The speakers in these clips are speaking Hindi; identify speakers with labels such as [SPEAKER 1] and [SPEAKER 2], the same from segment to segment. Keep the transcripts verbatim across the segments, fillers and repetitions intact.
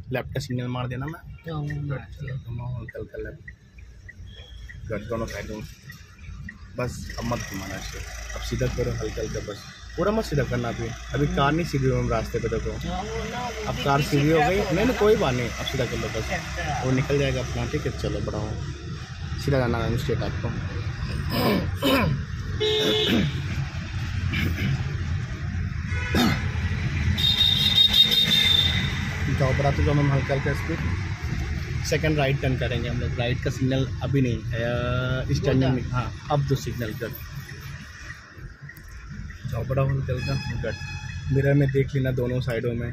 [SPEAKER 1] लेफ्ट का सिग्नल मार देना मैं, हल्का हल्का लेफ्ट, गट दोनों साइडों, बस अब मत घुमाना इसे, अब सीधा करो हल्का हल्का, बस पूरा मत सीधा करना। अभी अभी कार नहीं सीधी हुई रास्ते पे, देखो अब कार सीधी हो गई। नहीं नहीं कोई बात नहीं, अब सीधा कर लो बस, वो निकल जाएगा अपना। ठीक है चलो बढ़ाओ, सीधा जाना है स्ट्रेट आपको। जाओ बढ़ाते जाओ मैम हल्का हल्का स्पीड। सेकंड राइट टर्न करेंगे हम लोग, राइट का सिग्नल अभी नहीं, इस टर्निंग में हाँ अब दो सिग्नल गट। जाओ बढ़ाओ हल्का हल्का गट, मिरर में देख लेना दोनों साइडों में।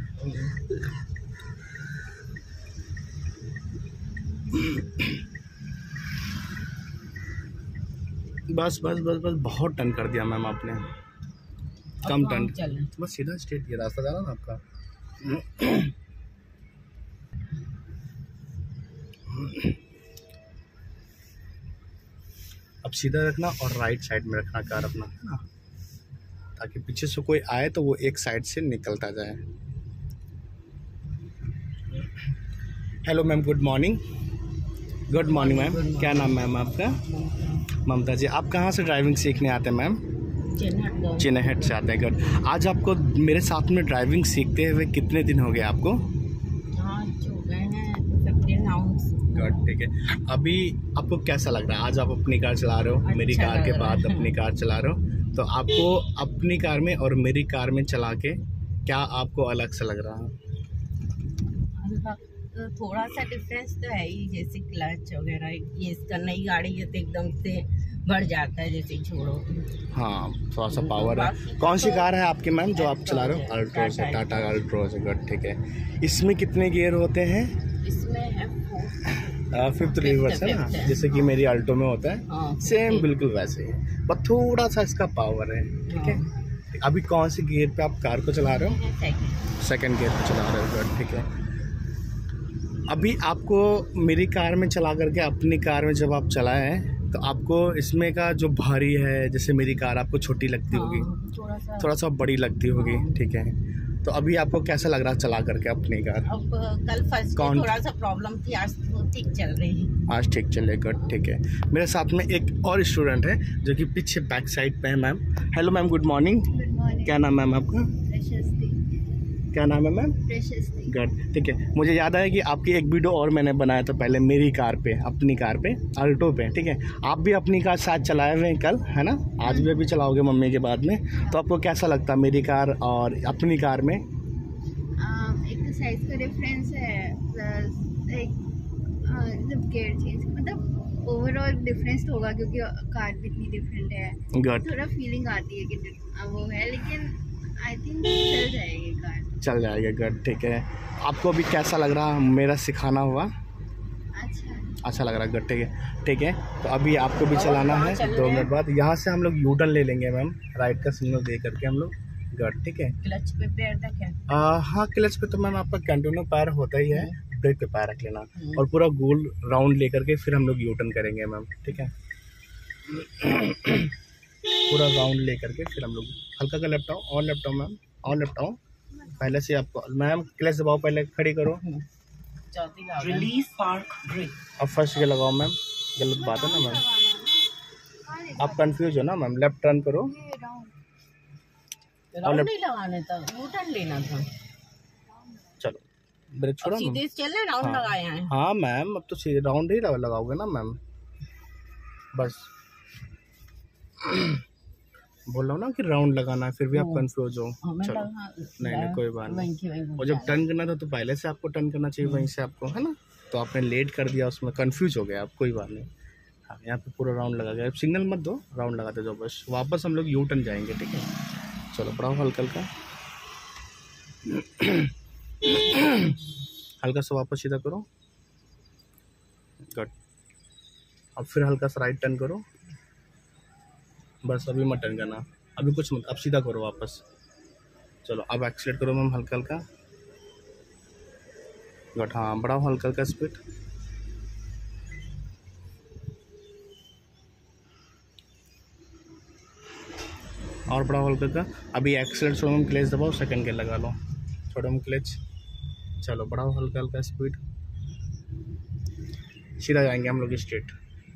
[SPEAKER 1] बस बस बस बस बहुत टर्न कर दिया मैम आपने, कम टर्न, बस सीधा स्ट्रेट ये रास्ता जा रहा ना आपका। अब सीधा रखना और राइट साइड में रखना कार अपना, है ना, ताकि पीछे से कोई आए तो वो एक साइड से निकलता जाए। Hello ma'am, good morning. Good morning ma'am, क्या नाम मैम आपका? ममता जी। आप कहाँ से ड्राइविंग सीखने आते हैं मैम? चिन्हट से आते हैं। गुड। आज आपको मेरे साथ में ड्राइविंग सीखते हुए कितने दिन हो गए आपको? गुड, ठीक है। अभी आपको कैसा लग रहा है? आज आप अपनी कार चला रहे हो, अच्छा, मेरी कार के बाद अपनी कार चला रहे हो, तो आपको अपनी कार में और मेरी कार में चला के क्या आपको अलग सा लग रहा है?
[SPEAKER 2] तो थोड़ा सा डिफरेंस तो है ही, जैसे क्लच वगैरह, ये इसका नई गाड़ी है तो एकदम से बढ़ जाता है जैसे छोड़ो।
[SPEAKER 1] हाँ थोड़ा सा पावर है। कौन सी कार है आपकी मैम जो आप चला रहे हो? अल्ट्रोज है, टाटा अल्ट्रोज है। गुड, ठीक है। इसमें कितने गियर होते हैं?
[SPEAKER 2] इसमें है
[SPEAKER 1] फिफ्थ रिवर्स है ना, जैसे कि मेरी अल्टो में होता है, सेम बिल्कुल वैसे ही, बस थोड़ा सा इसका पावर है। ठीक है। अभी कौन से गियर पे आप कार को चला रहे हो? सेकंड गियर पे चला रहे हो। गुड, ठीक है। अभी आपको मेरी कार में चला करके अपनी कार में जब आप चलाएं तो आपको इसमें का जो भारी है, जैसे मेरी कार आपको छोटी लगती होगी,
[SPEAKER 2] थोड़ा सा
[SPEAKER 1] थोड़ा सा बड़ी लगती होगी। ठीक है, तो अभी आपको कैसा लग रहा है चला करके अपनी कार?
[SPEAKER 2] अब कल फर्स्ट डे थोड़ा सा प्रॉब्लम थी, आज तो ठीक चल रही है।
[SPEAKER 1] आज ठीक चलेगा। ठीक है। मेरे साथ में एक और स्टूडेंट है जो कि पीछे बैक साइड पे है ma'am. Hello ma'am, good morning.
[SPEAKER 3] Good morning.
[SPEAKER 1] क्या नाम मैम आपका? क्या नाम है मैम? गुड, ठीक है। मुझे याद आया कि आपकी एक वीडियो और मैंने बनाया था पहले मेरी कार पे, अपनी कार पे, अल्टो पे। ठीक है, आप भी अपनी कार साथ चलाए हुए हैं कल, है ना? आज भी अभी चलाओगे मम्मी के बाद में, तो आपको कैसा लगता है मेरी कार और अपनी कार में?
[SPEAKER 3] एक तो साइज का डिफरेंस है, प्लस एक मतलब गियर चेंज, मतलब ओवरऑल डिफरेंस होगा क्योंकि कार भी इतनी डिफरेंट है।
[SPEAKER 1] गुड,
[SPEAKER 3] थोड़ा फीलिंग आती है कि वो है, लेकिन आई थिंक चल जाएगी कार, चल
[SPEAKER 1] जाएगा। गुड, ठीक है। आपको अभी कैसा लग रहा मेरा सिखाना हुआ?
[SPEAKER 3] अच्छा
[SPEAKER 1] अच्छा लग रहा है। गुड, ठीक है। ठीक है, तो अभी आपको भी चलाना है दो मिनट बाद। यहाँ से हम लोग यू टर्न ले लेंगे मैम, राइट का सिग्नल दे करके हम लोग। गुड, ठीक है।
[SPEAKER 2] क्लच पे पैर तक है?
[SPEAKER 1] आ, हाँ क्लच पे तो मैम आपका कंटिन्यू पैर होता ही है, ब्रेक पे पैर रख लेना और पूरा गोल राउंड लेकर के फिर हम लोग यू टर्न करेंगे मैम। ठीक है, पूरा राउंड लेकर के फिर हम लोग हल्का का लेफ्ट आओ, और लेफ्ट आओ मैम, और लेफ्ट आओ। पहले से आपको मैम क्लच दबाओ, पहले खड़ी करो,
[SPEAKER 2] रिलीज पार्क ब्रेक।
[SPEAKER 1] अब फर्स्ट के लगाओ मैम। गलत बात है ना मैम, आप कंफ्यूज हो ना मैम। लेफ्ट टर्न करो,
[SPEAKER 2] राउंड नहीं लगाने था, यू टर्न लेना था।
[SPEAKER 1] चलो ब्रेक छोड़ो,
[SPEAKER 2] सीधे चले, राउंड लगाए हैं।
[SPEAKER 1] हाँ मैम, अब तो सीधे राउंड ही लगाओगे ना मैम, बस बोल रहा हूँ ना कि राउंड लगाना है, फिर भी आप कंफ्यूज हो। चलो नहीं नहीं कोई बात नहीं, और जब टर्न करना था तो पहले से आपको टर्न करना चाहिए वहीं से आपको, है ना? तो आपने लेट कर दिया, उसमें कंफ्यूज हो गया आप, कोई बात नहीं। हाँ, यहाँ पे पूरा राउंड लगा गया, सिग्नल मत दो, राउंड लगाते जाओ बस। वापस हम लोग यू टर्न जाएंगे। ठीक है, चलो बढ़ाओ हल्का हल्का, हल्का सा वापस सीधा करो। गुड, अब फिर हल्का सा राइट टर्न करो, बस अभी मत टर्न करना, अभी कुछ मत, अब सीधा करो वापस। चलो अब एक्सीलेट करो मैम हल्का हल्का। गुड, हाँ बढ़ाओ हल्का हल्का स्पीड। और बढ़ाओ हल्का हल्का। अभी एक्सीलेट छोड़ो मैम, क्लच दबाओ, सेकंड गियर लगा लो, छोड़ो मैम क्लच। चलो बढ़ाओ हल्का हल्का स्पीड, सीधा जाएंगे हम लोग स्ट्रेट।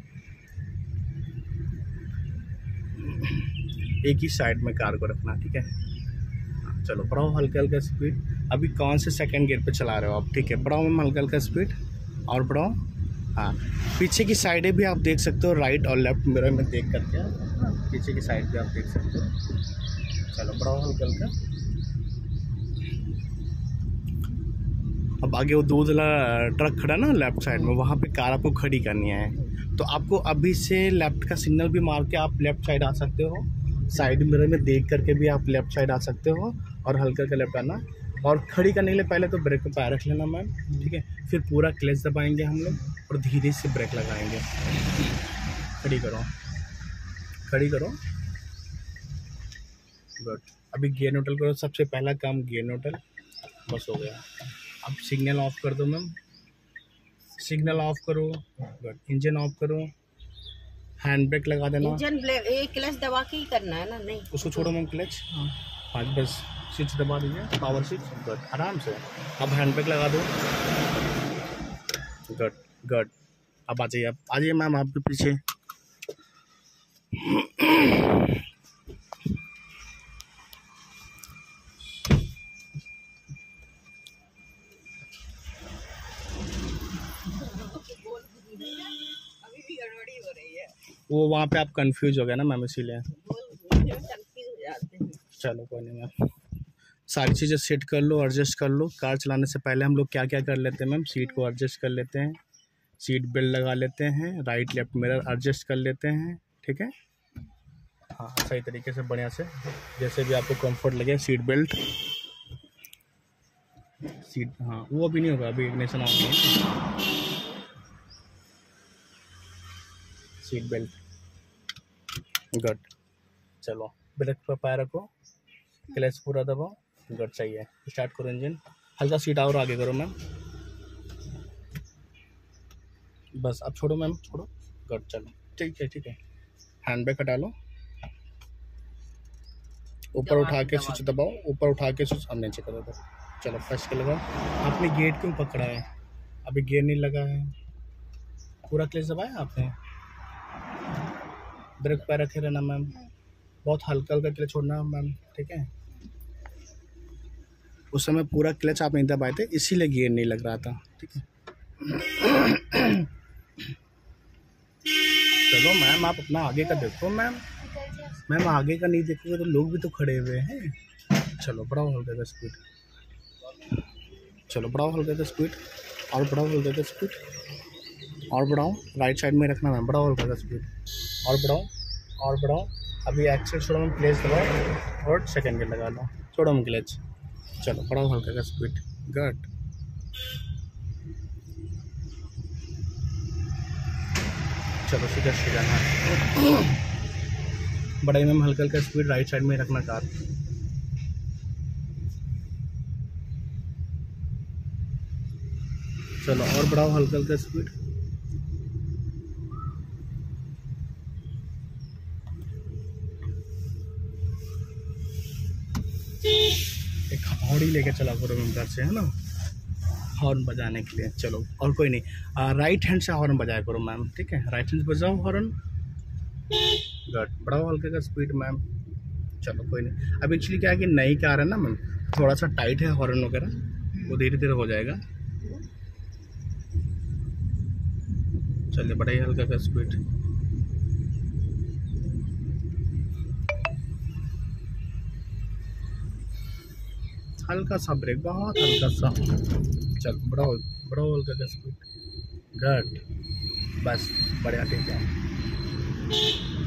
[SPEAKER 1] एक ही साइड में कार को रखना, ठीक है। चलो बढ़ाओ हल्का हल्का स्पीड। अभी कौन से सेकंड गियर पे चला रहे हो आप, ठीक है। बढ़ाओ मैम हल्का हल्का स्पीड और बढ़ाओ। हाँ, पीछे की साइडें भी आप देख सकते हो, राइट और लेफ्ट मिरर में देख करके पीछे की साइड भी आप देख सकते हो। चलो बढ़ाओ हल्का हल्का। अब आगे वो दूध वाला ट्रक खड़ा ना लेफ्ट साइड में, वहाँ पे कार आपको खड़ी करनी है। तो आपको अभी से लेफ्ट का सिग्नल भी मार के आप लेफ्ट साइड आ सकते हो, साइड मिरर में देख करके भी आप लेफ्ट साइड आ सकते हो और हल्का का लेफ्ट आना। और खड़ी करने के लिए पहले तो ब्रेक पे पैर रख लेना मैम, ठीक है। फिर पूरा क्लच दबाएंगे हम लोग और धीरे से ब्रेक लगाएंगे। खड़ी करो, खड़ी करो, गुड। अभी गियर न्यूट्रल करो, सबसे पहला काम गियर न्यूट्रल, बस हो गया। अब सिग्नल ऑफ कर दो मैम, सिग्नल ऑफ करो, गुड। इंजन ऑफ करो, हैंड ब्रेक लगा देना।
[SPEAKER 2] इंजन ब्रेक क्लच दबा के ही करना है ना? नहीं,
[SPEAKER 1] उसको छोड़ो मैम, क्लच। हाँ हाँ, बस स्विच दबा दीजिए, पावर स्विच, गुड, आराम से। अब हैंड ब्रेक लगा दो, गुड गुड। अब आ जाइए, आप आ जाइए मैम आपके पीछे।
[SPEAKER 2] अभी भी गड़बड़ी हो रही है।
[SPEAKER 1] वो वहाँ पे आप कंफ्यूज हो गए ना मैम, इसीलिए।
[SPEAKER 2] कंफ्यूज हो जाते हैं।
[SPEAKER 1] चलो कोई नहीं मैम, सारी चीज़ें सेट कर लो, एडजस्ट कर लो। कार चलाने से पहले हम लोग क्या क्या कर लेते हैं मैम, सीट को एडजस्ट कर लेते हैं, सीट बेल्ट लगा लेते हैं, राइट लेफ्ट मिरर एडजस्ट कर लेते हैं, ठीक है। हाँ, सही तरीके से बढ़िया से जैसे भी आपको कंफर्ट लगे। सीट बेल्ट, सीट, हाँ वो अभी नहीं होगा, अभी इग्निशन ऑन नहीं है। Seat belt, good. चलो ब्रेक पर पैर रखो, क्लच पूरा दबाओ, गुड, सही है। स्टार्ट करो इंजन, हल्का सीट और आगे करो मैम, बस। अब छोड़ो मैम, छोड़ो, गुड। चलो ठीक है, ठीक है। हैंड ब्रेक हटा लो, ऊपर उठा के स्विच दबाओ, ऊपर उठा के स्विच, अब नीचे कर दो। चलो फर्स्ट के लगाओ। आपने गेट क्यों पकड़ा है, अभी गियर नहीं लगा है, पूरा क्लच दबाया आपने। ब्रेक पैर रखे रहना मैम, बहुत हल्का हल्का क्लच छोड़ना मैम, ठीक है। उस समय पूरा क्लच आप नहीं दबाए थे, इसीलिए गियर नहीं लग रहा था, ठीक है। चलो मैम, आप अपना आगे का देखो मैम। मैम आगे का नहीं देखोगे तो लोग भी तो खड़े हुए हैं। चलो बढ़ाओ हल्का का स्पीड, चलो बढ़ाओ हल्का का स्पीड और बढ़ाओ हल्का का स्पीड और बढ़ाओ। राइट साइड में रखना मैम, बढ़ाओ हल्का का स्पीड और बढ़ाओ और बढ़ाओ। अभी एक्सेल छोड़ो मैम, क्लच दबाओ और सेकंड गियर लगा लो, छोड़ो मैम क्लच। चलो बढ़ाओ हल्का का स्पीड, गुड। चलो सीधा सीधा ना बढ़ाई मैम, हल्का हल्का स्पीड, राइट साइड में रखना कार। चलो और बढ़ाओ हल्का हल्का स्पीड। एक हॉर्न लेके चला करो मैम घर से, है ना, हॉर्न बजाने के लिए। चलो और कोई नहीं, आ, राइट हैंड से हॉर्न बजाया करो मैम, ठीक है। राइट हैंड से बजाओ हॉर्न, गुड। बढ़ाओ हल्के का स्पीड मैम। चलो कोई नहीं, अब एक्चुअली क्या है कि नई कार है ना मैम, थोड़ा सा टाइट है हॉर्न वगैरह, वो धीरे धीरे हो जाएगा। चलिए बढ़ाइए हल्का का स्पीड, हल्का सा ब्रेक, बहुत हल्का सा। चलो बढ़ाओ बढ़ाओ हल्का का स्पीड, गुड, बस बढ़िया, ठीक है।